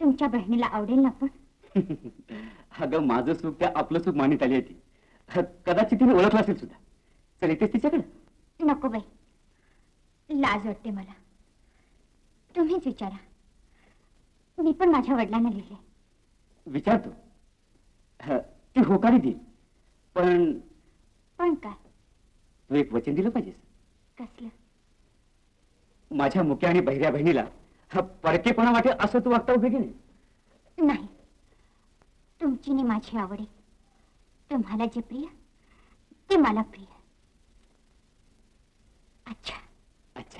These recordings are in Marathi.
तुमच्या बहिणीला आवडेल ना पण? अगं माझं सुख त्या आपलं सुख मानित आली होती. कदाचित तिने ओळखलं असेल सुद्धा. चल येतेस तिच्याकडे? नको बाई, लाज वाटते मला. तुम्हीच विचारा. मी पण माझ्या वडिलांना लिहिले. विचारतो. ती होकारी देईल. पण पण काय? तू एक वचन दिलं पाहिजेस. कसलं? माझ्या मुक्या आणि बहिऱ्या बहिणीला परकेपणा वाटेल असं तू वागता उपयोगी नाही. नाही, तुमची आणि माझी आवड आहे. तुम्हाला जे प्रिय ते मला प्रिय. अच्छा अच्छा.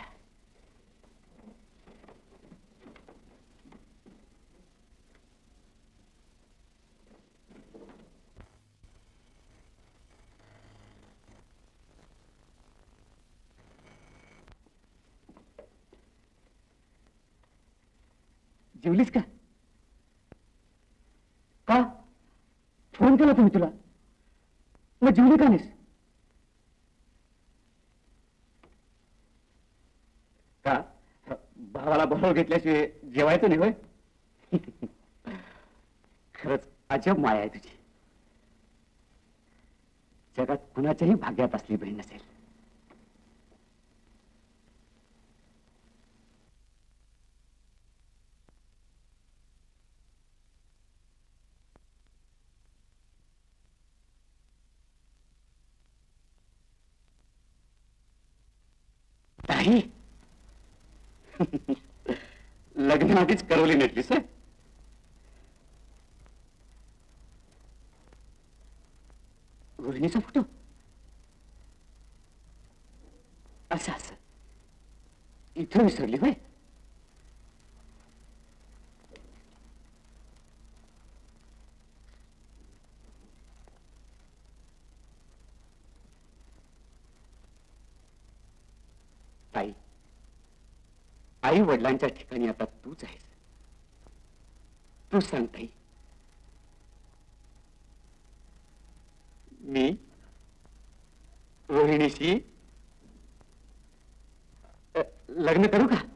जेवलीस का? का फोन केला तुम्ही तुला? मग जेवली का नाहीस? का भावाला बरोबर घेतल्याशिवाय जेवायचं नाही होय? खरंच अजब माया आहे तुझी. जगात कुणाच्याही भाग्यात असली बहीण नसेल. नाही. लग्न आधीच करवली नेटलीस. रोहिणीचा फोटो असं असं इथं विसरली होय? ताई, आई वडिलांच्या ठिकाणी आता तूच आहेस. तू सांग ताई, मी रोहिणीशी लग्न करू का?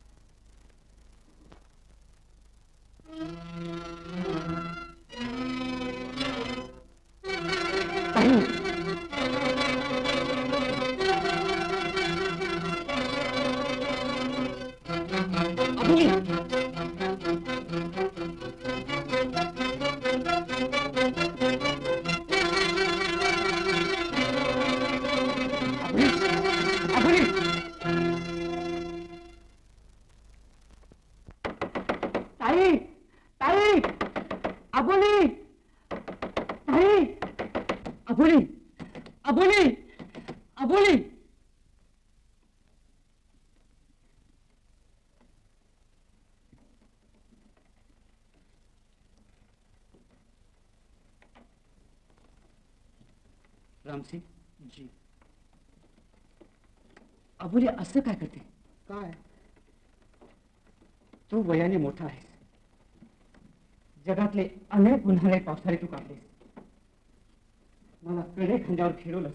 रामसिंग जी, अबोली असं काय करते? काय? तू वयाने मोठा आहेस. जगातले अनेक उन्हाळे पावसाळे तू काढलेस. मला कडे खांद्यावर फिरवलंस.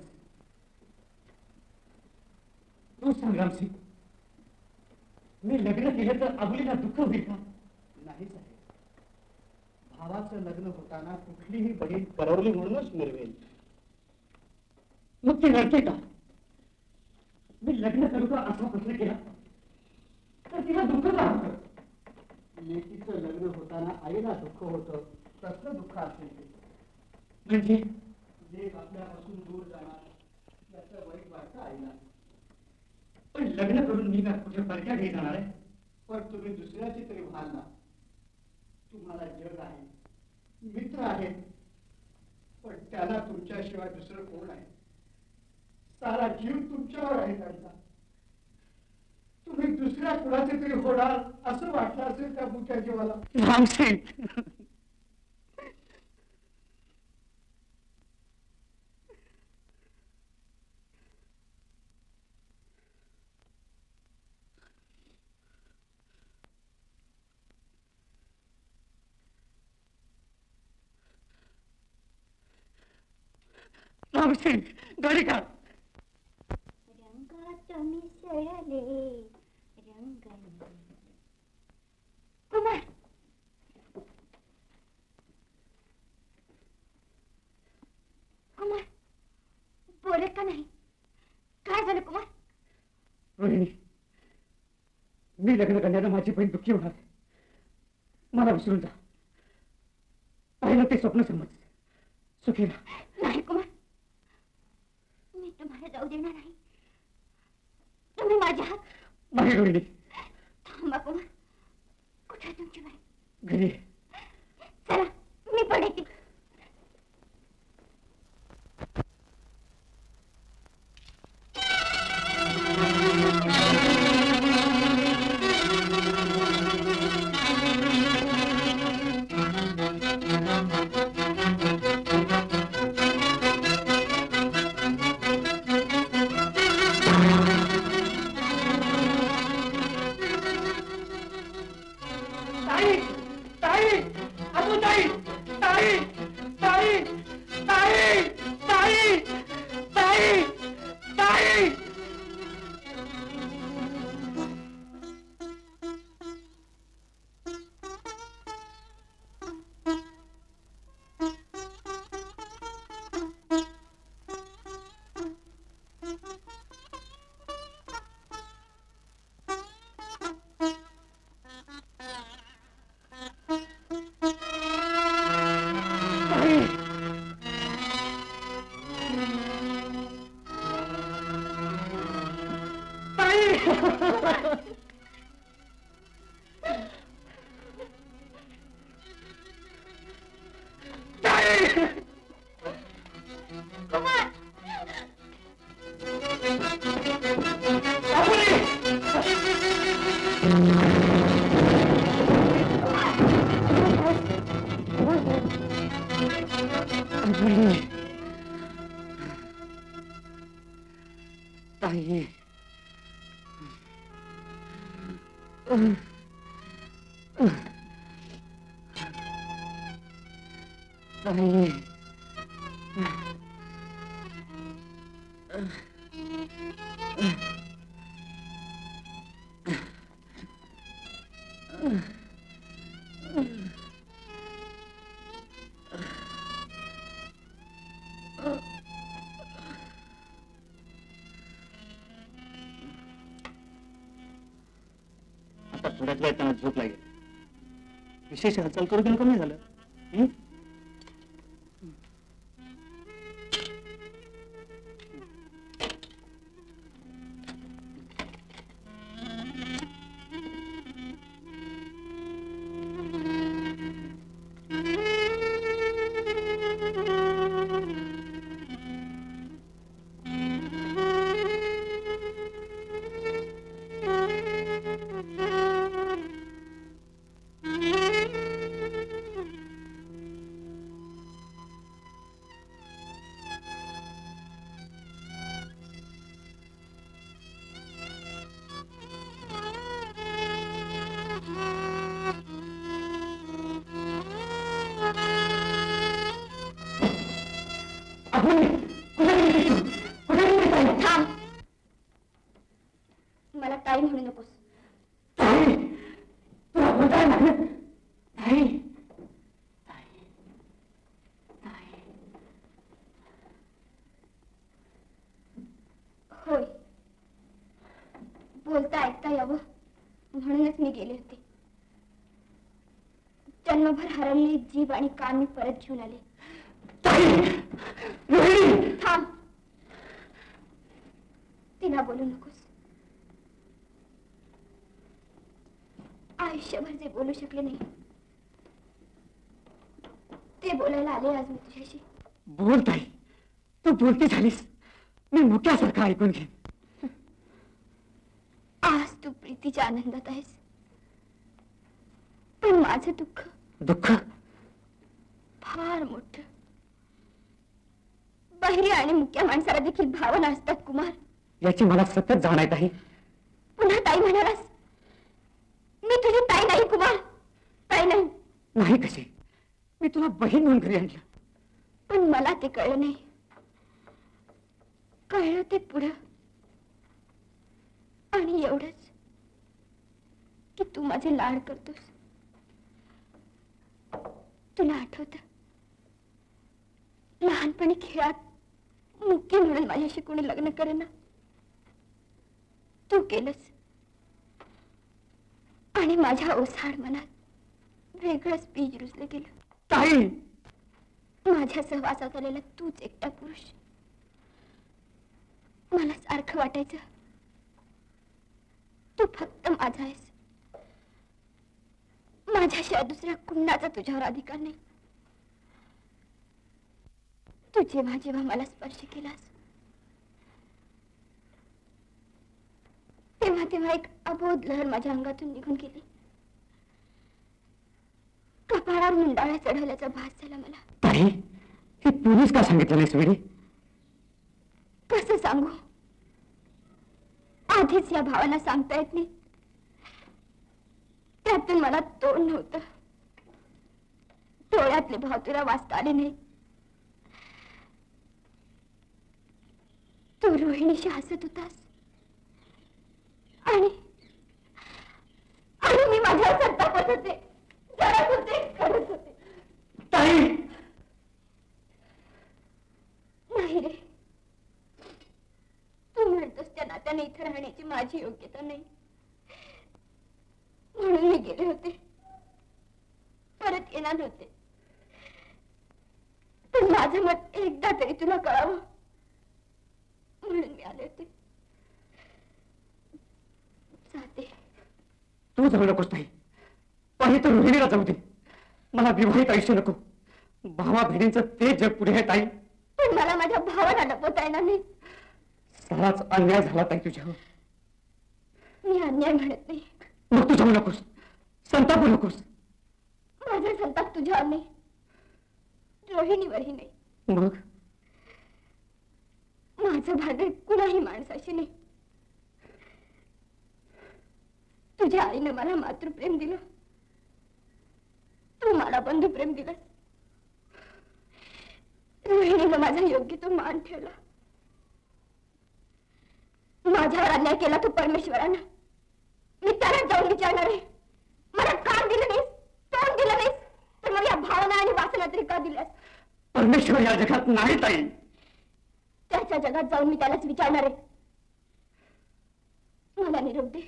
तू सांग रामसिंग, मी लग्न केलं तर अबोलीला दुःख होईल का? नाही साहेब, भावाचं लग्न होताना कुठलीही बहीण करवली म्हणूनच मिरवेल. मग ती रडते का? मी लग्न करू का असा प्रश्न केला तर तिला दुःख का होतं? लेकीचं लग्न होताना आईला दुःख होतं, तसलं दुःख असेल ते. म्हणजे लेक आपल्यापासून दूर जाणार याचं वाईट वाटतं आईला. पण लग्न करून मी का कुठे परक्या घरी जाणार आहे? पण तुम्ही दुसऱ्याची तरी व्हाल ना. तुम्हाला जग आहे, मित्र आहेत, पण त्याला तुमच्याशिवाय दुसरं कोण आहे? सारा जीव तुमच्यावर आहे त्यांचा. तुम्ही दुसऱ्या कुणाचे तरी होणार असं वाटलं असेल त्या मुक्या जीवाला. रामसिंग, रामसिंग, गाडी काढ. रंगात मिसळले रंग. कुमार, का नाही? काय झालं कुमार? रोहिणी, मी लग्न करण्याला माझी बहीण दुःखी होणार. मला विसरून जा. पाहिलं ते स्वप्न समज. सुखी राहा. नाही कुमार, मी तुम्हाला जाऊ देणार नाही. तुम्ही माझ्या हात. नाही रोहिणी. थांबा कुमार. कुठे आहे तुमची बाई? घरी. चला मी पण येते. थोड्याच वेळ त्यांना झोप लागेल. विशेष हालचाल करू देणं कमी झालं. मला काही म्हणू नकोस. होय, बोलता ऐकता यावं म्हणूनच मी गेले होते. जन्मभर हरवलेली जीभ आणि कान मी परत घेऊन आले. थांब, तिला बोलू नकोस. आयुष्यभर जे बोलू शकले नाही ते बोलायला आले आज मी तुझ्याशी. बोल ताई, तू बोलती झालीस. मी मोठ्यासारखं ऐकून घेईन. आज तू प्रीतीच्या आनंदात आहेस, पण माझं दुःख. दुःख फार मोठं. बहिरी आणि मुक्या माणसाला देखील भावना असतात कुमार. याची मला सतत जाण आहे. पुन्हा ताई म्हणालास. मी तुझी ताई नाही कुमार, ताई नाही. नाही कशी? मी तुला बहीण म्हणून घरी आणलं. पण मला ते कळलं नाही. कळलं ते पुढं. आणि एवढंच की तू माझे लाड करतोस. तुला आठवतं लहानपणी खेळात मुख्य म्हणून माझ्याशी कोणी लग्न करेना. तू केलंस आणि माझ्या ओसाड मनात वेगळंच बीज रुजलं गेलं. ताई, माझ्या सहवासात आलेला तूच एकटा पुरुष. मला सारखं वाटायचं तू फक्त माझा आहेस. माझ्याशिवाय दुसऱ्या कुणाचा तुझ्यावर अधिकार नाही. तू जेव्हा जेव्हा मला स्पर्श केलास तेव्हा तेव्हा एक अबोध लहर माझ्या अंगातून निघून गेली. कपाळावर मुंडाळ्या चढवल्याचा भास झाला मला. ताई, हे पोलीस का सांगितलं नाहीस वेळी? कसं सांगू? आधीच या भावांना सांगता येत नाही. त्यातून मला तोंड नव्हतं. डोळ्यातले भाव तुला वाचता आले नाही. तू रोहिणीशी हसत होतास आणि मी माझ्या संतापात होते, जळत होते, करत होते. ताई, नाही रे, तू म्हणतोस त्या नात्याने इथे राहण्याची माझी योग्यता नाही म्हणून मी गेले होते. परत येणार नव्हते. पण माझं मत एकदा तरी तुला कळावं म्हणून मी आले होते. जाते. तू जाऊ नकोस ताई. पाणी तर रोहिणीला जाऊ दे. मला विवाहित आयुष्य नको. भावा बहिणींचं ते जग पुढे आहे ताई. पण मला माझ्या भावाला लपवता येणार नाही. साराच अन्याय झाला ताई तुझ्यावर. मी अन्याय म्हणत नाही. मग तू जाऊ नकोस, संतापू नकोस. माझा संताप तुझ्यावर नाही, रोहिणीवरही नाही. मग माझं भांडण कुणाही माणसाशी नाही. तुझ्या आईनं मला मातृप्रेम दिलं, तू मला बंधुप्रेम दिलंस. रोहिणीनं माझा योग्य तो मान ठेवला. माझ्यावर अन्याय केला तो परमेश्वरानं. मी त्याला जाऊन विचारणार आहे. मला कान दिलं नाहीस, तोंड दिलं नाहीस, तर मग या भावना आणि वासना तरी का दिल्यास? परमेश्वर या जगात नाही ताई. त्याच्या जगात जाऊन मी त्यालाच विचारणार आहे. मला निरोप दे.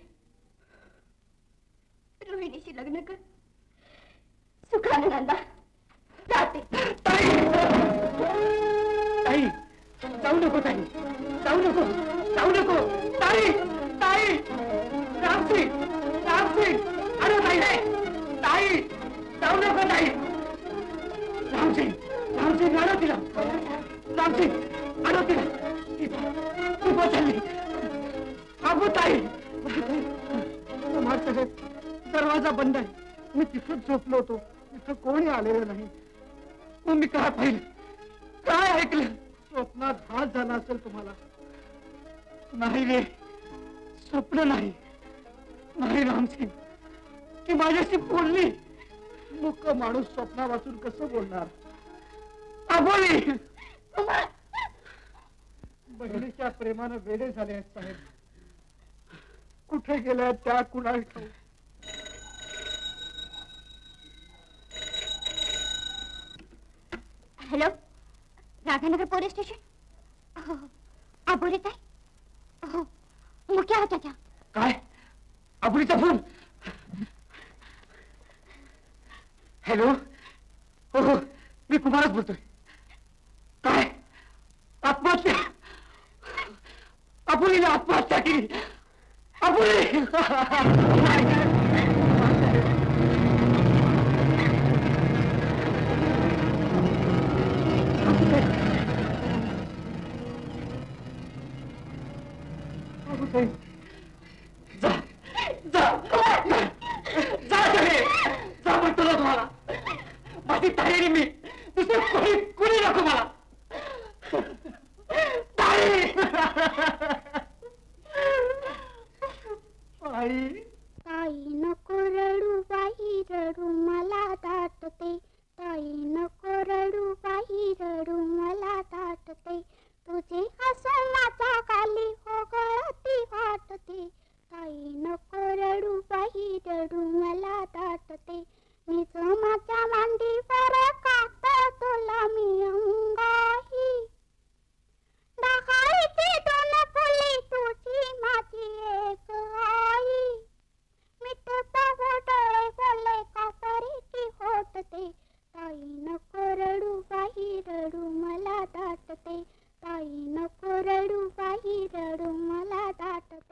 रोहिणीशी लग्न कर. सुखाने नंदा. जाते. ताई, ताई, जाऊ नको ताई, जाऊ नको, जाऊ नको. ताई, ताई, रामसिंग, रामसिंग, अरे ताई, ताई, जाऊ नको ताई. रामसिंग, रामसिंग, आणो तिला. रामसिंग, आणो तिला. ती चालली. अबू ताई, दरवाजा बंद आहे. मी तिथंच झोपलो होतो. तिथं कोणी आलेलं नाही. मग मी काय पाहिलं, काय ऐकलं? स्वप्नात घात झाला असेल तुम्हाला. नाही रे, स्वप्न नाही. नाही रामसिंग, ती माझ्याशी बोलली. मुक माणूस स्वप्ना वाचून कसं बोलणार? अबोली, बहिणीच्या प्रेमानं वेडे झाले आहेत साहेब. कुठे गेल्या त्या कुणाला ठाऊक. Hello, Radhanagar police station. हो, अबोली ताई. हो, मुख्य होता त्या. काय? अबोलीचा फोन. हॅलो, हो हो, मी कुमारच बोलतोय. काय? आत्महत्या? अबोलीने आत्महत्या केली. अबोली, जा जा जा जा म्हणतो ना तुम्हाला. माझी ताई मी दुसरं कोणी नको मला. ताई, ताई नको रडू बाई रडू मला दाटते. ताई नको रडू बाई रडू मला दाटते. तुझे हसून माझा खाली होगळती वाटते. ताई नको रडू बाई रडू मला दाटते.